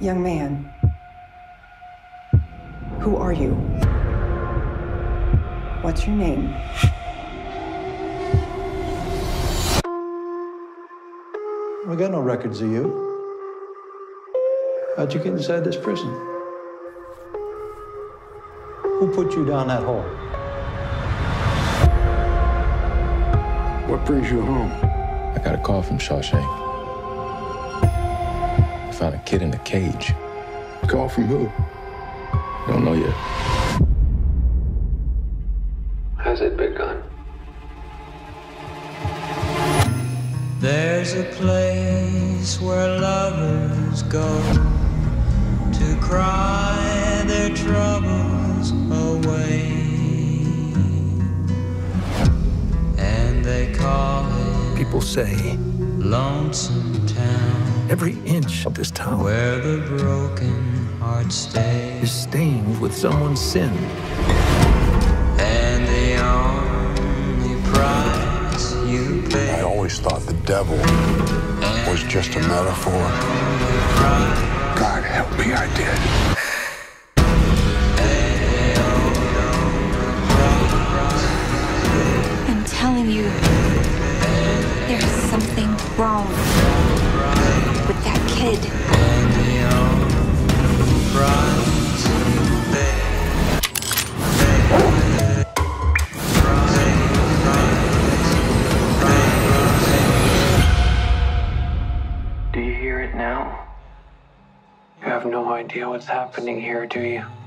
Young man, who are you? What's your name? We got no records of you. How'd you get inside this prison? Who put you down that hole? What brings you home? I got a call from Shawshank. I found a kid in a cage. Call from who? Don't know yet. How's it begun? There's a place where lovers go to cry their troubles away, and they call it People say Lonesome Town. every inch of this town Where the broken heart stays, is stained with someone's sin. and the only price you pay. I always thought the devil was just a metaphor. God help me, I did. I'm telling you, there's something wrong with that kid. Do you hear it now? You have no idea what's happening here, do you?